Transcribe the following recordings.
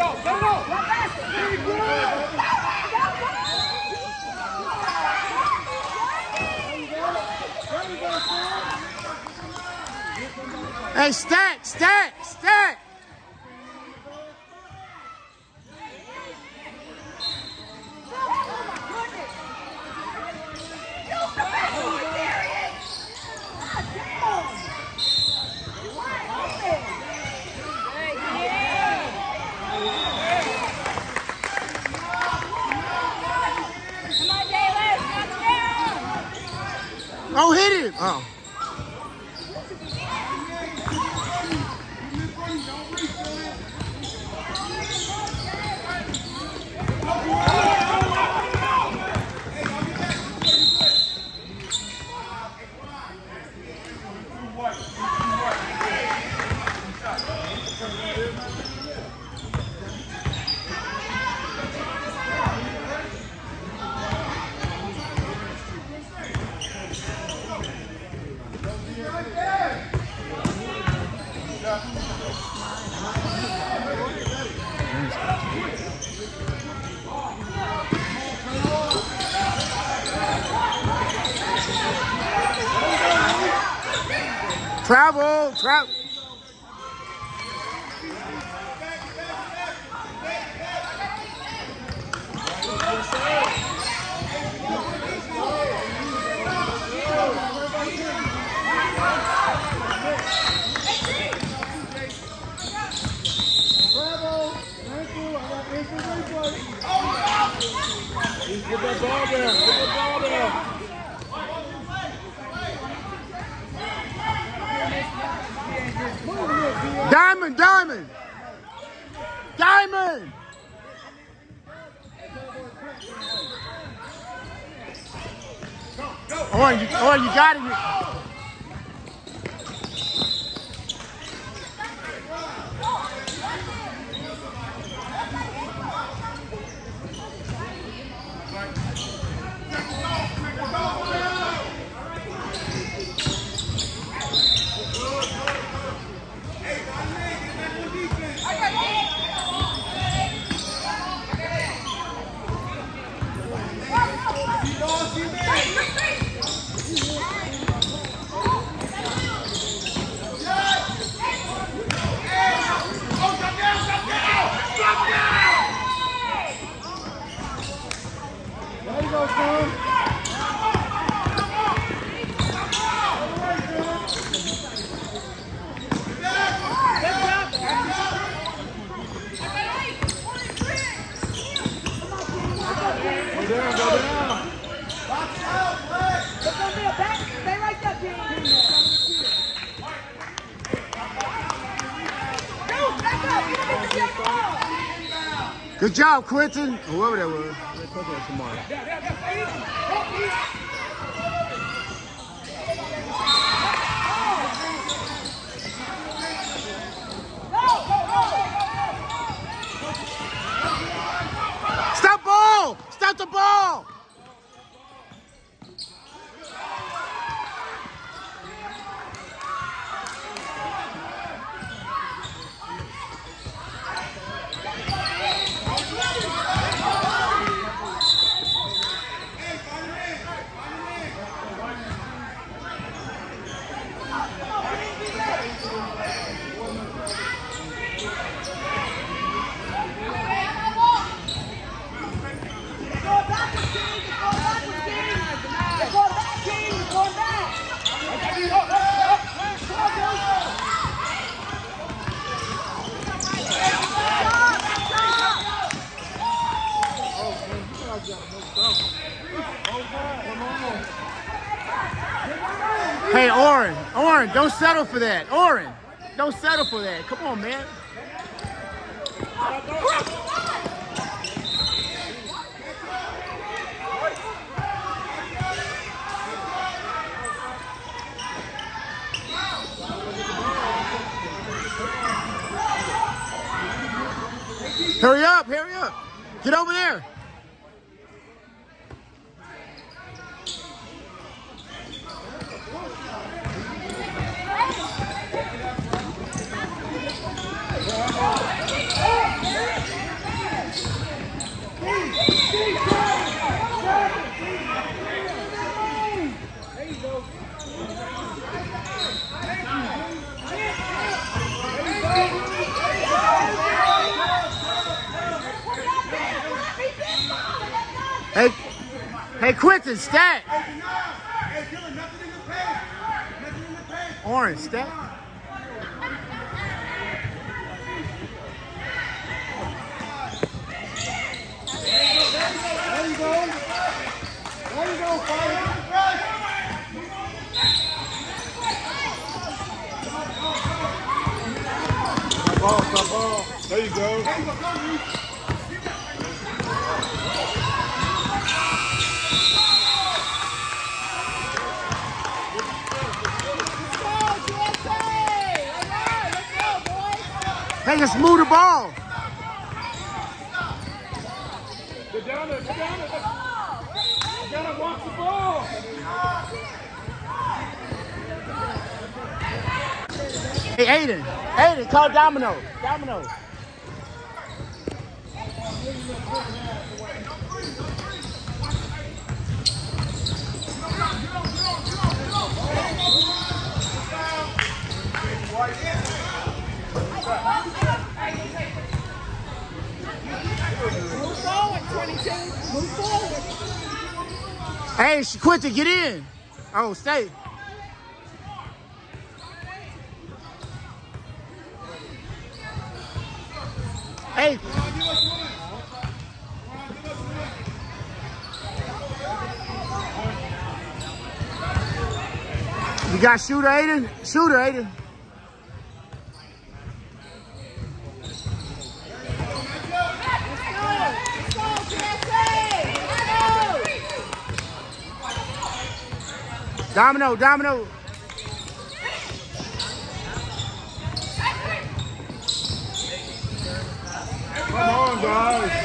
Hey, stack, stack, stack. Oh, hit him. Oh. Travel, travel. Get that ball there. Get that ball there. Diamond, diamond, diamond. Oh, you got it. Good job, Quentin. Whoever that was. Stop ball! Stop the ball! Hey, Oren, don't settle for that. Oren, don't settle for that. Come on, man. Hurry up, hurry up. Get over there. Hey, Quentin, stack. Orange, stack. There you go. There you go, Father. Ball. There you go. Hey, just move the ball. Get down there. You gotta watch the ball. Hey, Aiden, call Domino. Move forward, 22. Move forward. Hey, Quentin, get in. Oh, stay. Hey. You got shooter, Aiden? Shooter, Aiden. Domino. Come on, guys.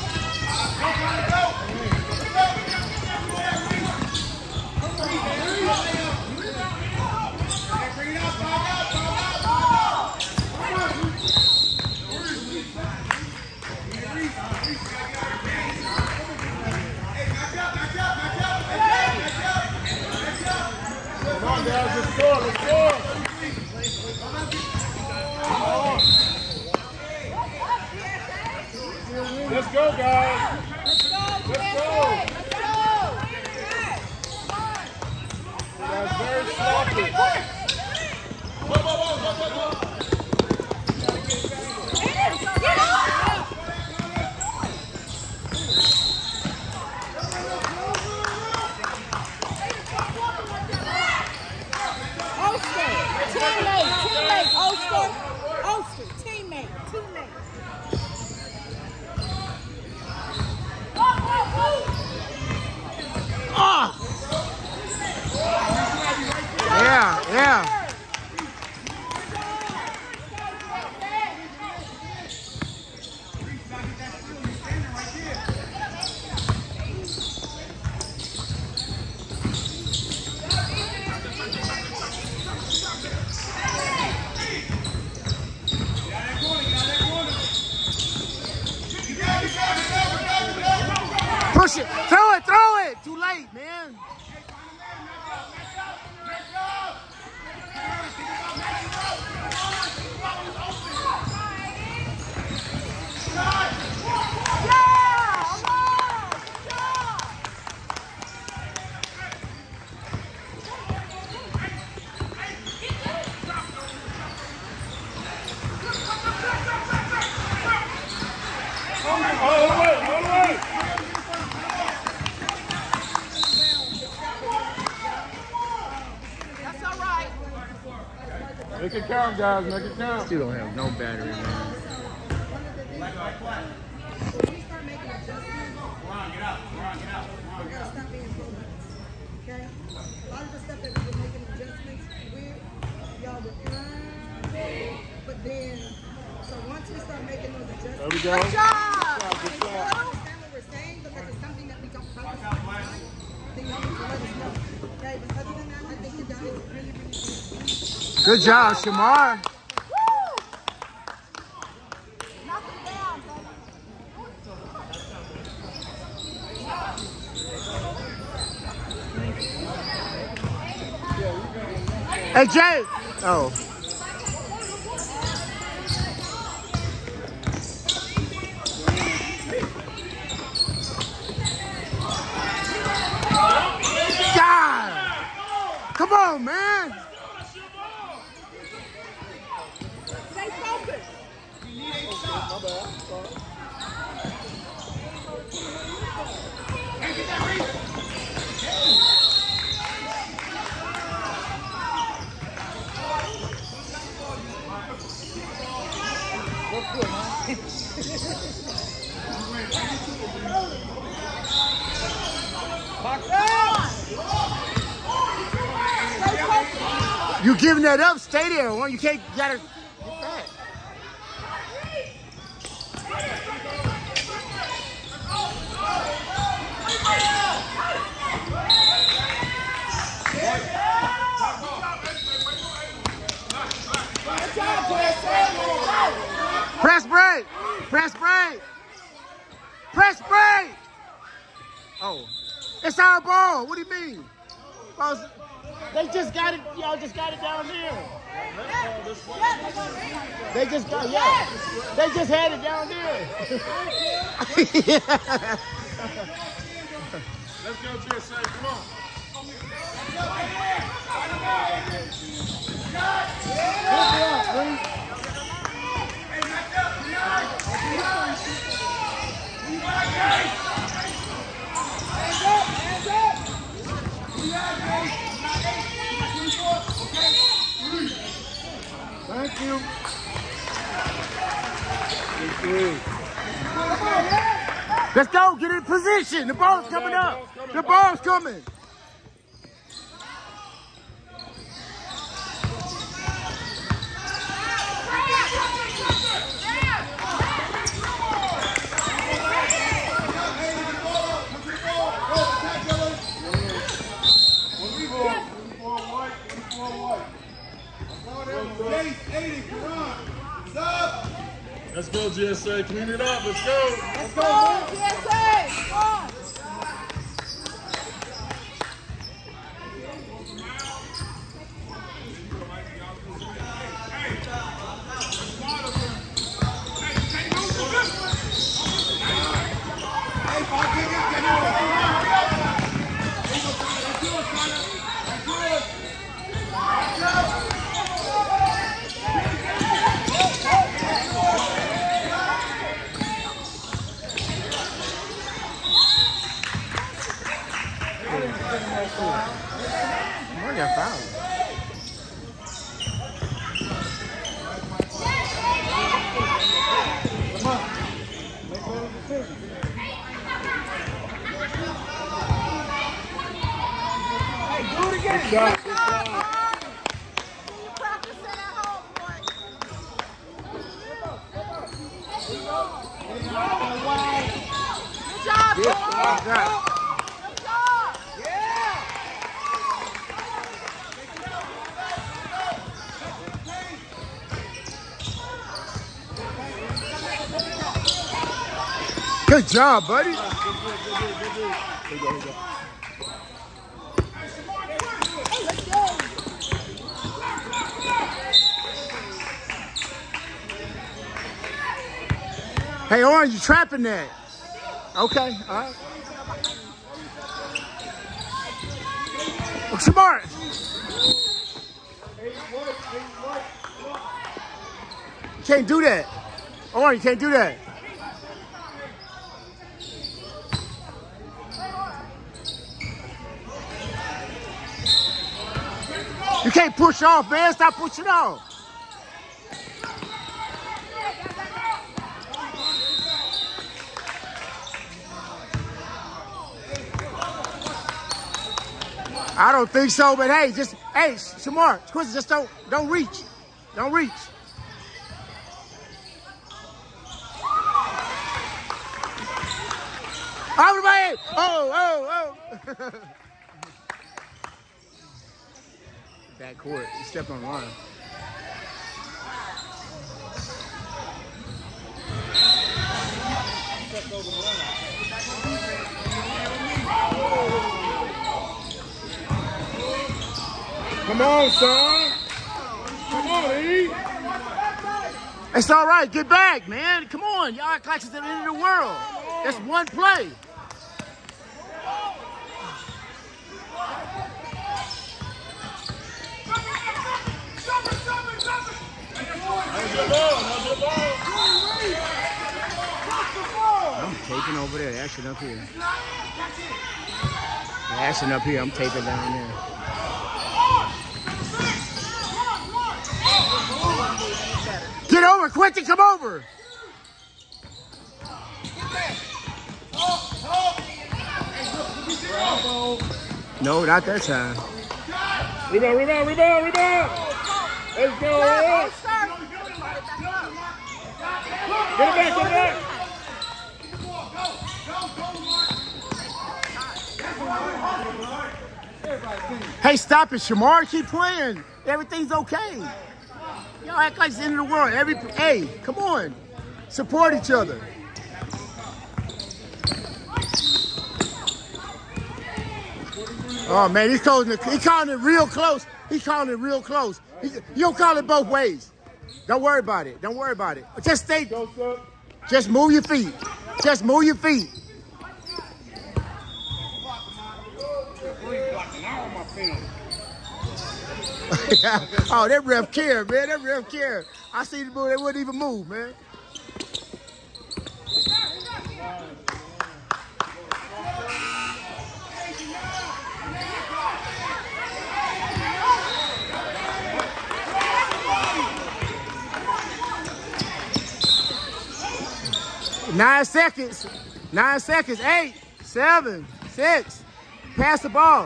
Come on, guys. Let's score. Let's go, guys. Let's go. You guys very sloppy. Teammate. Oh. Yeah. Push it. Throw it. Too late, man. Make it count, guys. Make it count. Still don't have no battery, man. Okay? A lot of the stuff that we were making adjustments with, y'all were fine. But then, so once we start making those adjustments, There we go. good job! Good job. I understand what we're saying because it's something that we don't focus on. Then y'all need to let us know. Okay, but other than that, I think you guys are really good. Good job, Shamar. Knock him down, Hey, Jay. Oh. You giving that up? Stay there. You can't. You gotta get back. Press break. Press break. Press break. Oh, it's our ball. What do you mean? They just got it. Y'all just got it down there. They just got. Yeah. They just had it down there. Let's go, GSA. Come on. Thank you. Let's go. Get in position. The ball's coming up. The ball's coming. Let's go, GSA. Clean it up. Let's go. Let's go, GSA. Come on. I got fouled. Hey, do it again. Good job. Good job, boy. Good job, buddy. Hey, Orange, you trapping that. Okay, all right. Oh, smart. You can't do that. Orange, you can't do that. You can't push off, man. Stop pushing off. I don't think so, but hey, Shamar, Quincy, just don't reach. Don't reach. Out of my head. Oh. Back court. You stepped on the line. Come on, son. Come on, E. It's all right. Get back, man. Come on. Y'all act like it's the end of the world. That's one play. How's your ball? taping over there. They're action up here. They're action up here. I'm taping down there. Get over, Quentin, come over. No, not that time. Rebound, rebound, rebound, rebound. Let's go. Get it back, get it back. Hey, stop it, Shamar. Keep playing. Everything's okay. Y'all act like it's the end of the world. Hey, come on. Support each other. Oh, man, he's calling it real close. He's calling it real close. You don't call it both ways. Don't worry about it. Don't worry about it. Just stay. Just move your feet. Just move your feet. Oh, that ref care, man. That ref care. I see the move. They wouldn't even move, man. Nine seconds. 9 seconds. 8, 7, 6. Pass the ball.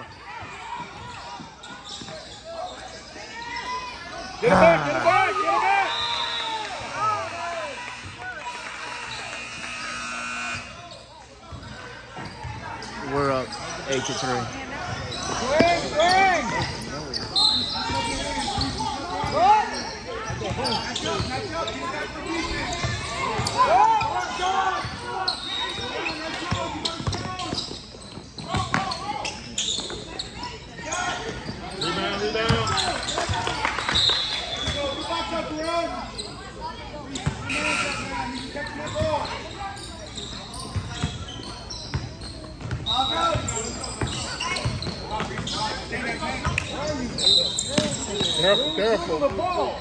Get it back, get it back, get it back. We're up 8-3. Rebound, rebound. Careful, careful.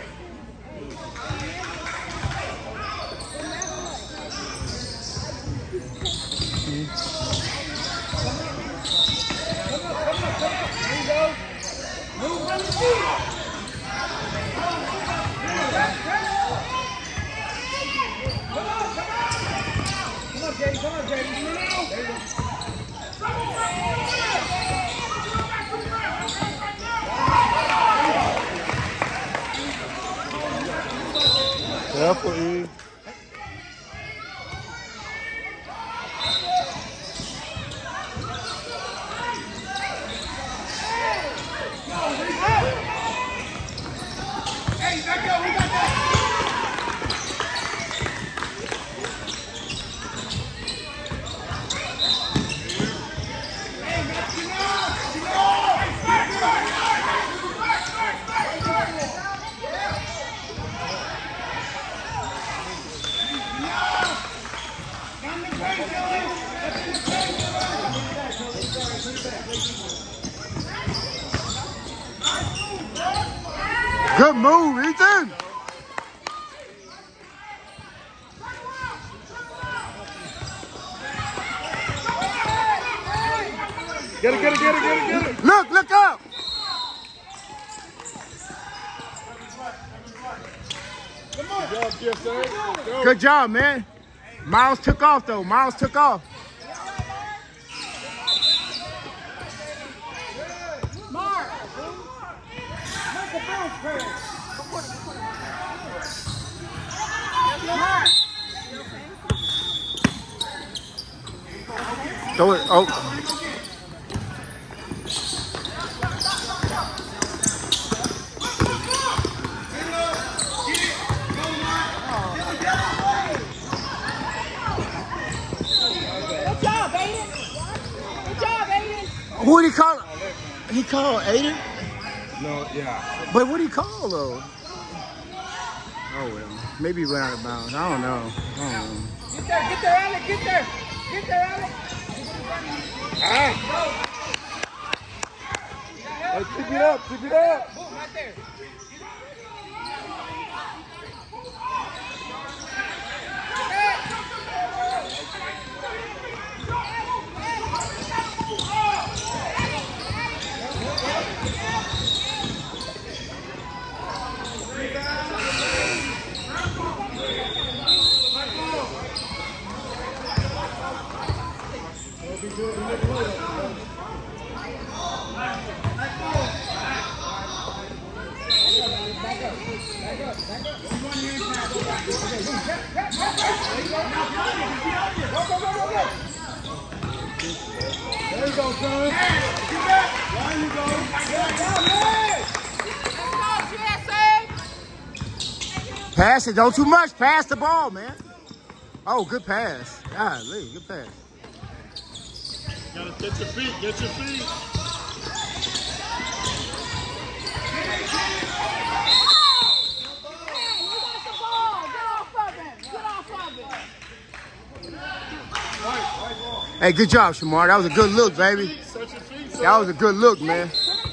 Careful, E. Hey, back up, we got that. Good move, Ethan. Get it, get it, get it, get it, get it. Look up. Good job, Jeff, sir. Good job, man. Miles took off, though. Miles took off. Throw it. Oh. Good job, Aiden. Good job, Aiden. Who did he call? He called Aiden? No, yeah. But what did he call, though? Oh, well. Maybe he went out of bounds. I don't know. Get there, Alec, get there. Get there, Alec. Ah! Hey, pick it up, pick it up. Boom, right there. There you go, son. There you go. Pass it, don't too much. Pass the ball, man. Oh, good pass. Golly, good pass. Gotta get your feet, get your feet. Hey, good job, Shamar. That was a good look, baby. That was a good look, man.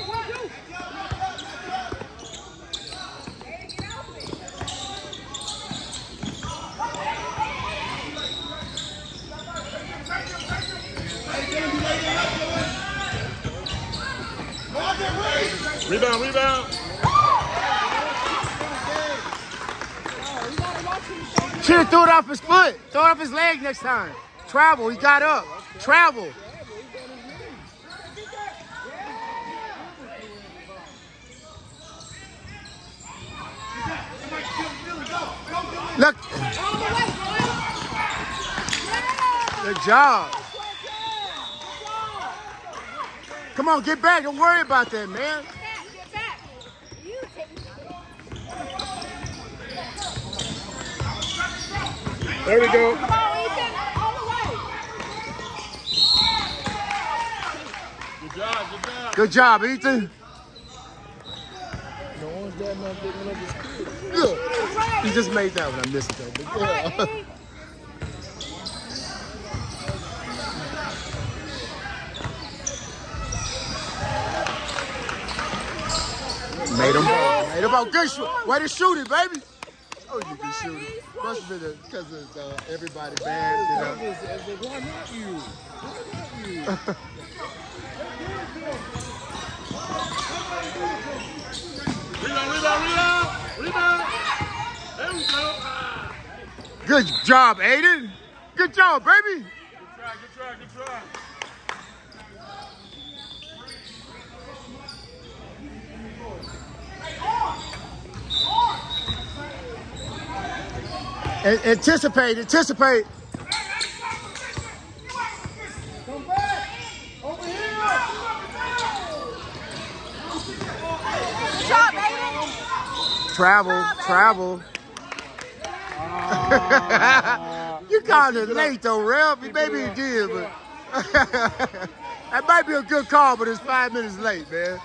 Rebound, rebound. Should have threw it off his foot. Throw it off his leg next time. Travel, he got up. Travel. Look. Good job. Come on, get back. Don't worry about that, man. There we go. Come on, Ethan. All the way. Good job, good job. Good job, Ethan. No one's that not picking up his kid. Look, he just made that one. I missed that. But yeah. Made him out. Good shoot. Way to shoot it, baby. Oh, you can shoot it. Must have been because of everybody bad, you know. Why not you? Why not you? Rebound. There we go. Good job, Aiden. Good job, baby. Good try. Anticipate. Come back. Over here. Good job, Aiden. Travel. You called it late though, Ralph. Maybe you did, but that might be a good call, but it's 5 minutes late, man.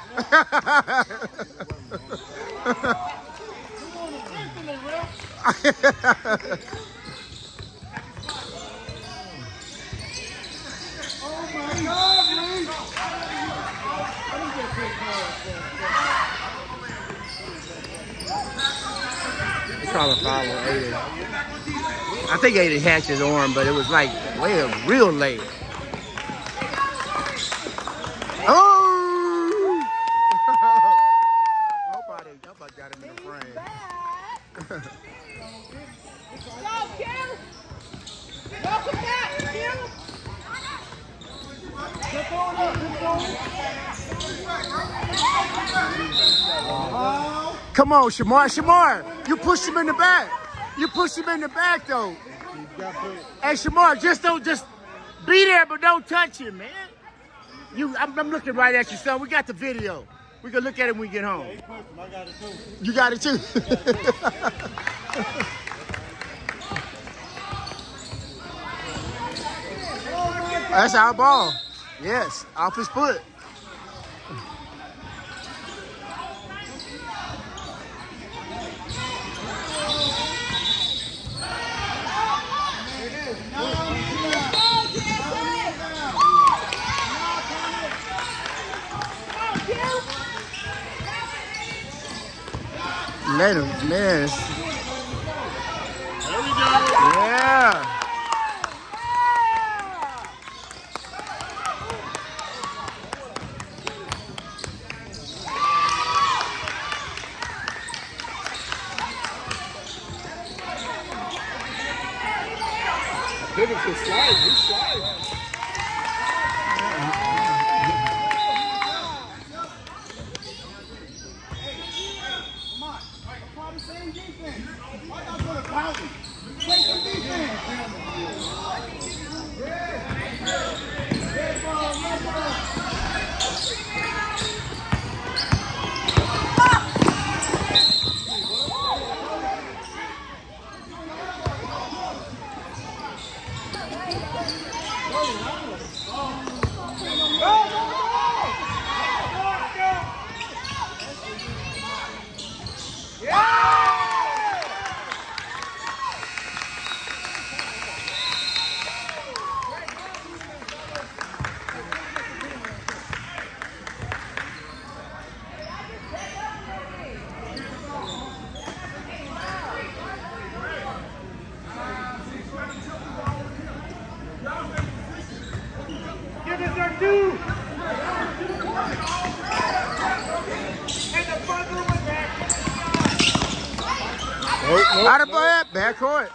Call a foul on Aiden. I think Aiden hatched his arm, but it was like real late. Oh! Nobody got him in the frame. Go, Q. Welcome back, Q. Come on, Shamar. You push him in the back. Though. Hey, Shamar, just be there, but don't touch him, man. I'm looking right at you, son. We got the video. We can look at it when we get home. I got it too. You got it too. That's our ball. Yes, off his foot. Let him miss. There we go. Yeah. Pivot to slide. He's sliding. Out of that backcourt.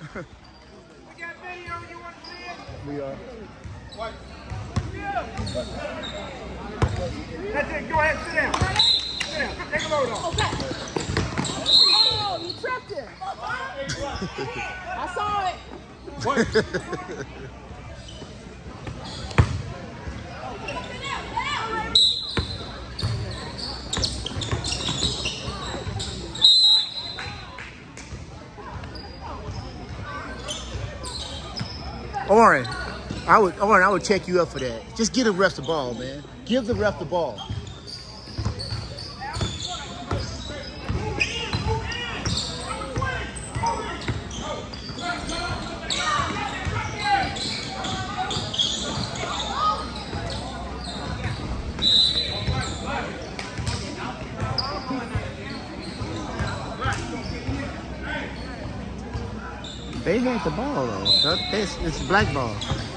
We are. That's it. Go ahead. Sit down. Sit down. Take a load off. Okay. Oh, you tripped it. I saw it. What? Oren, I would check you up for that. Just give the ref the ball, man. Give the ref the ball. They had the ball though. It's black ball.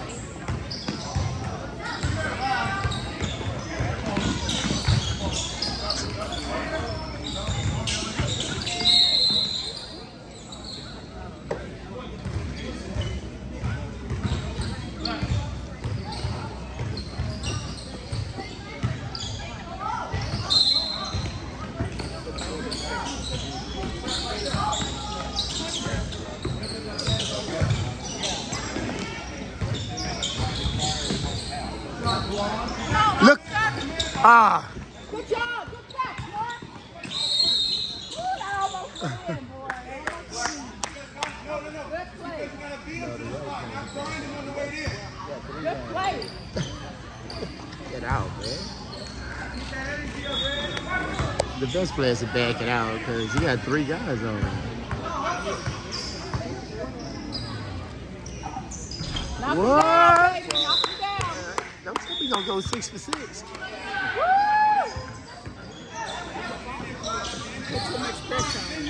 Look. Ah. Good job. Good catch, Mark. Ooh, that almost went in, boy. Good play. Good play. Get out, man. The best player is to back it out because he got 3 guys on him. Knock What? him down, baby. Knock him down. Don't tell me gonna go 6 for 6. Woo! Put too much pressure on him.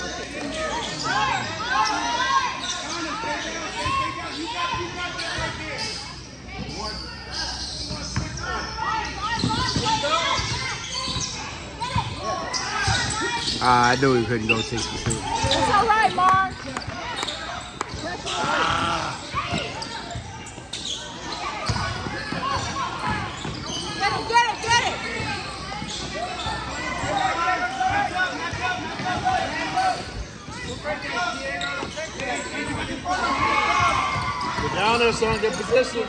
I knew he couldn't go 6 for 6. It's all right, Mark. Get it. Get down there, son. Get position.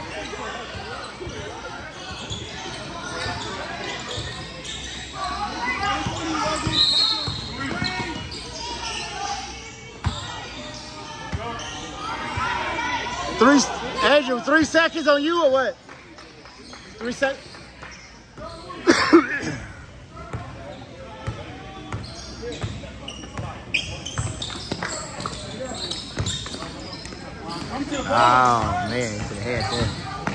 Andrew, 3 seconds on you or what? 3 seconds. Oh man, he could have had that.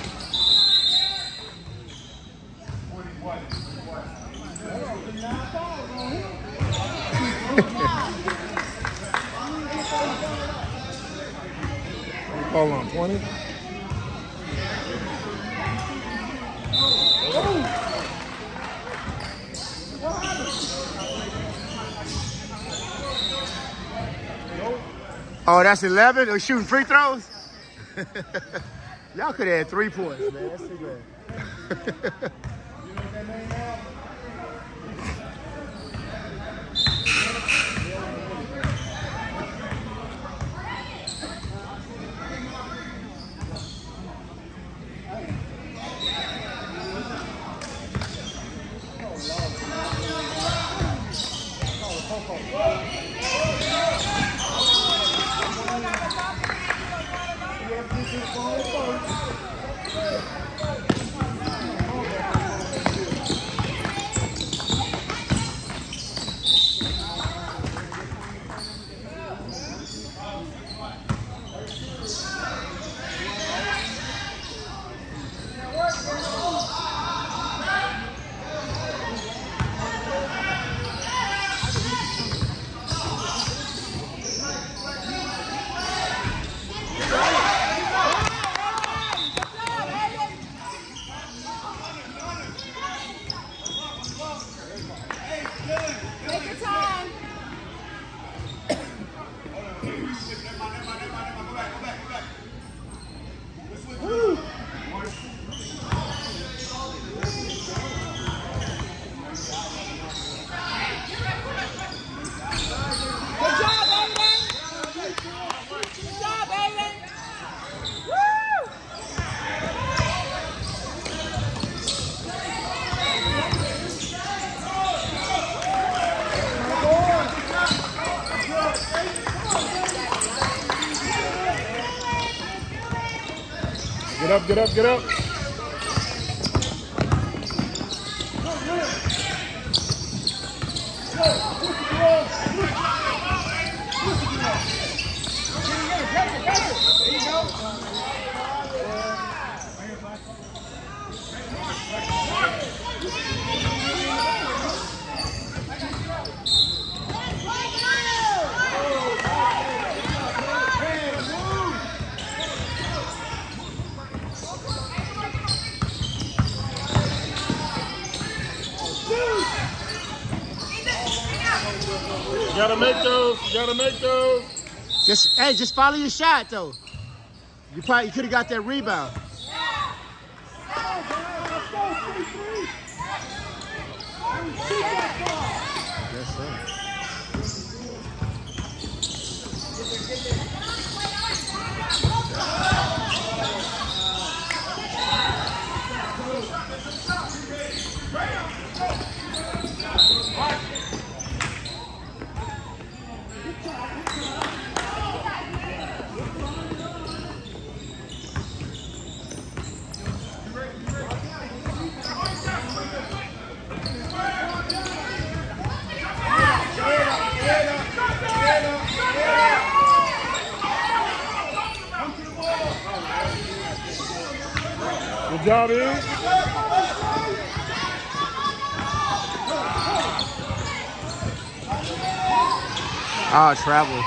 Call on 20. Oh, that's 11? Or shooting free throws? Y'all could have had 3 points, man. That's too bad. Get up, get up, get up. You gotta make those. You gotta make those. Just follow your shot though. You could have got that rebound. Yes, sir. Good job, Ian. Ah, travel.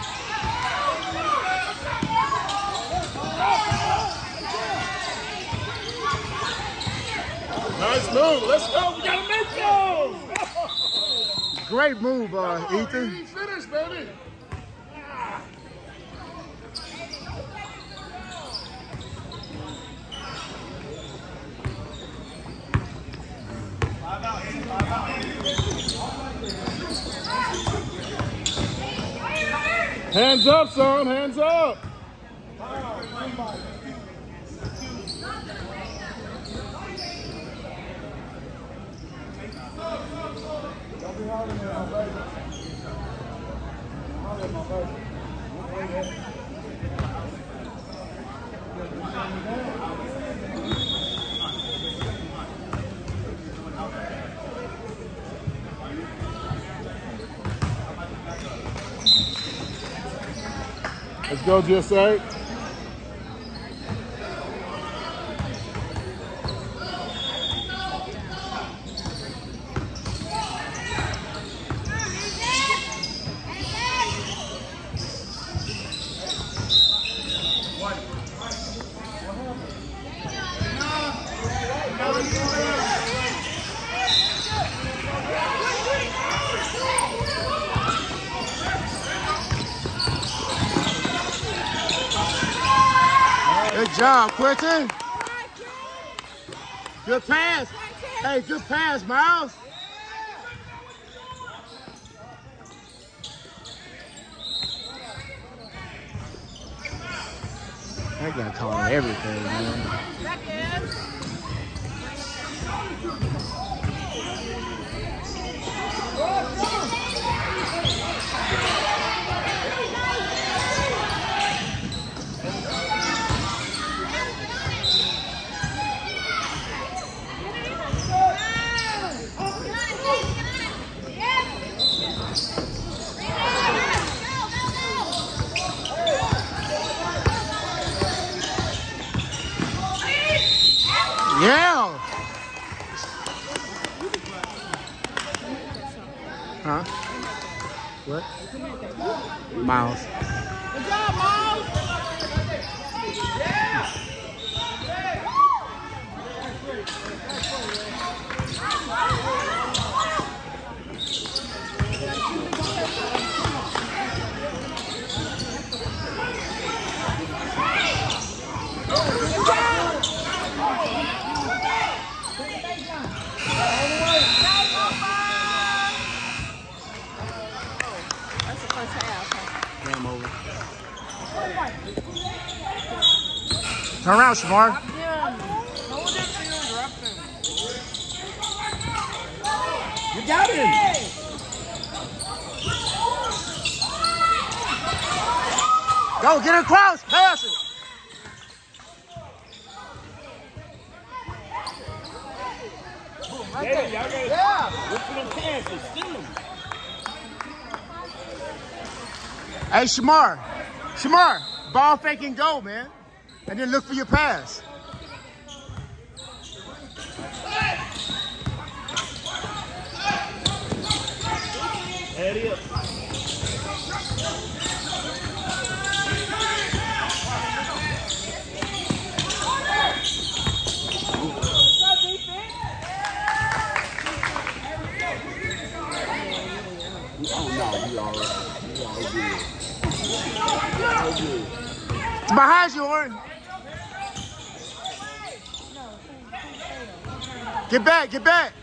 Nice move. Let's go. We gotta make those. Great move, Ethan. Finish, baby. Hands up, son. Hands up. Let's go, GSA. Good job, Quentin. Good pass. Hey, good pass, Miles. That guy calling everything, man. Yeah. Huh? What? Miles. Good job, Miles. Yeah. Turn around, Shamar. You got him. Go, get across, pass it. Right David, there. y'all gotta Yeah. look for them passes. Steal them. Hey, Shamar. Shamar, ball fake and go, man. And then look for your pass. There it is. It's behind you, Oren. Get back, get back.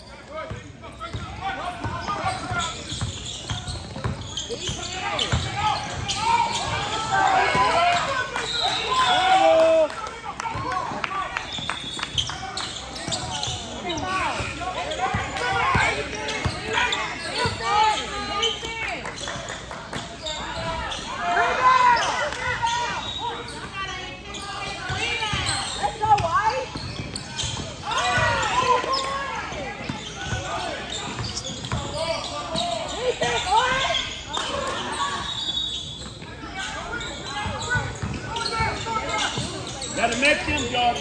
Gotta make them, Jordan.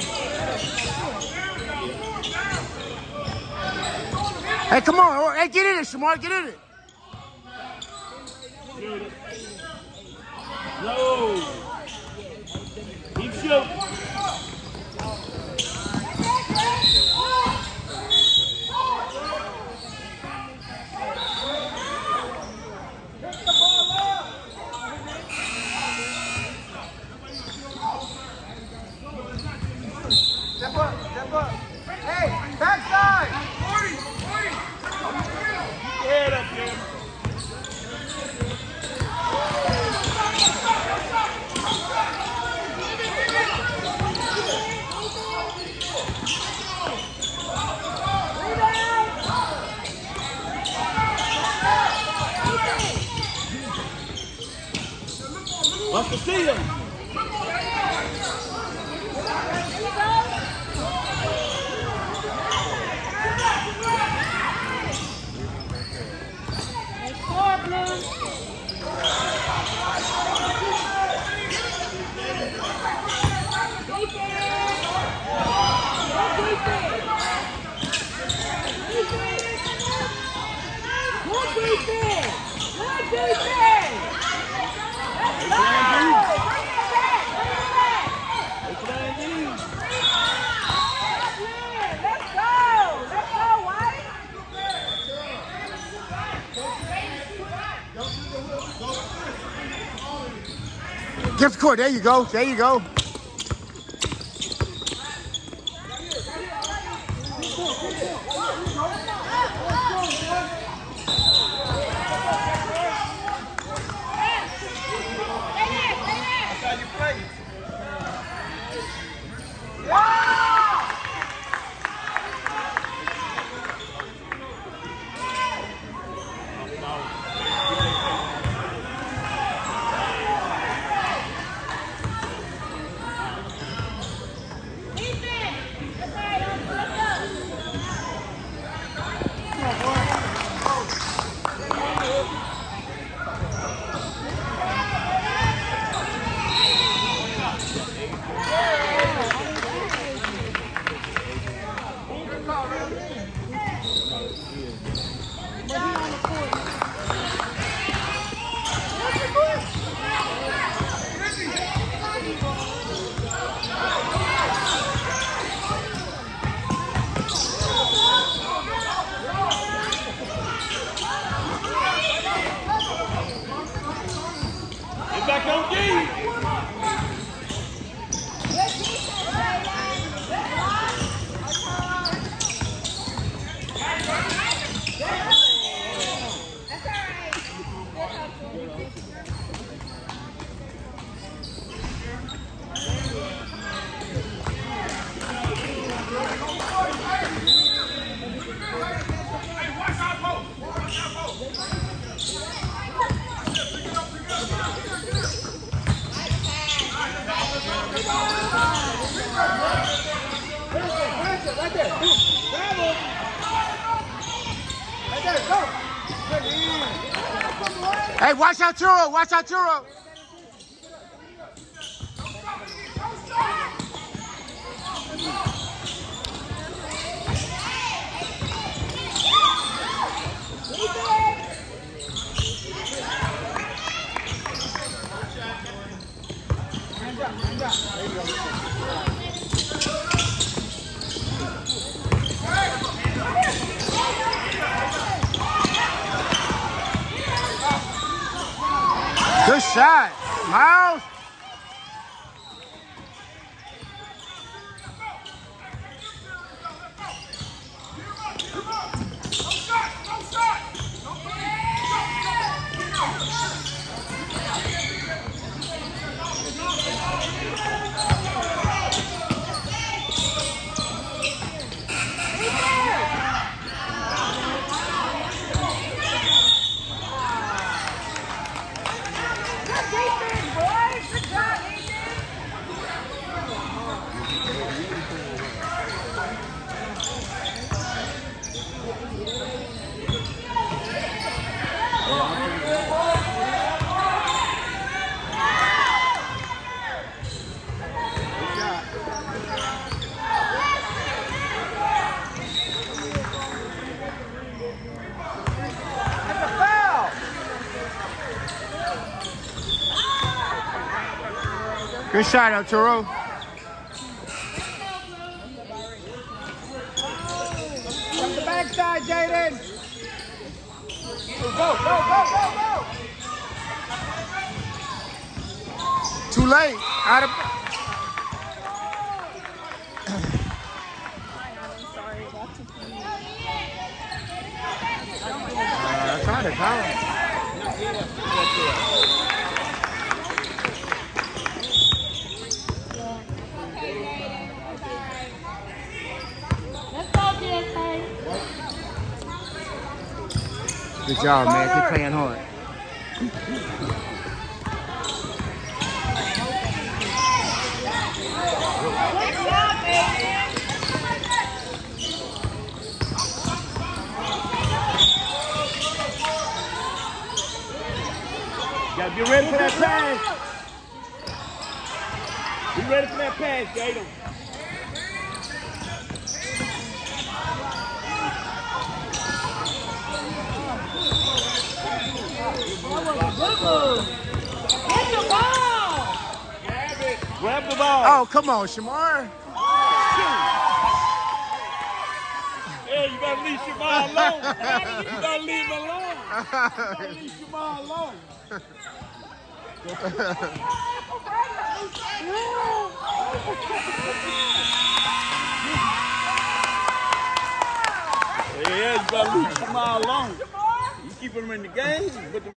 Hey, come on. Hey, get in it, Shamar. Get in it. Shoot it. No. Keep shooting. Step up, step up. Hey, backside. Keep your head up, Jim. Wants to see him. Gift court. There you go. There you go. Get back on D. Right there. Grab him. Hey, watch out, Turo. Watch out, Turo. Good shot, Miles. Good shot, Arturo. From the backside, Jaden. Go. Too late. Out of. I tried to call. Good job, man. Keep playing hard. Gotta be ready for that pass. Be ready for that pass, Jaden. Grab the ball. Oh, come on, Shamar. Yeah, you better leave Shamar alone. You better leave him alone. You better leave Shamar alone. Yeah, you better leave Shamar alone. You keep him in the game, but